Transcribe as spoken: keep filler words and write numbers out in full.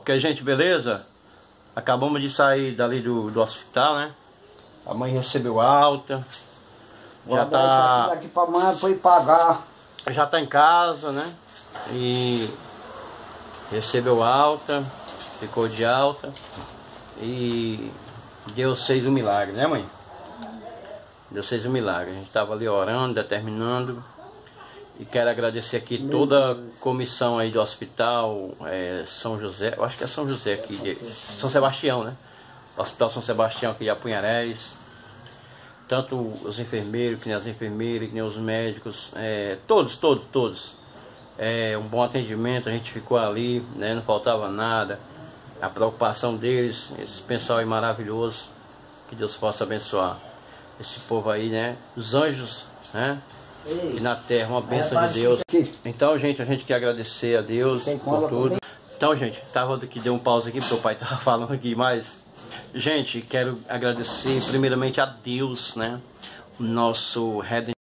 Ok, gente, beleza? Acabamos de sair dali do, do hospital, né? A mãe recebeu alta. Vou já tá daqui pra amanhã pra ir pagar. Já tá em casa, né? E recebeu alta, ficou de alta. E Deus fez um milagre, né, mãe? Deus fez um milagre. A gente tava ali orando, determinando. E quero agradecer aqui Meu toda Deus. a comissão aí do hospital é, São José, eu acho que é São José aqui, de, São Sebastião, né? Hospital São Sebastião aqui de Apunhalés. Tanto os enfermeiros, que nem as enfermeiras, que nem os médicos, é, todos, todos, todos. É, um bom atendimento, a gente ficou ali, né? Não faltava nada. A preocupação deles, esse pessoal aí maravilhoso, que Deus possa abençoar esse povo aí, né? Os anjos, né? E na terra, uma bênção de Deus. Então, gente, a gente quer agradecer a Deus por tudo. Então, gente, tava que deu um pause aqui, porque o pai tava falando aqui, mas gente, quero agradecer primeiramente a Deus, né? O nosso Redentor.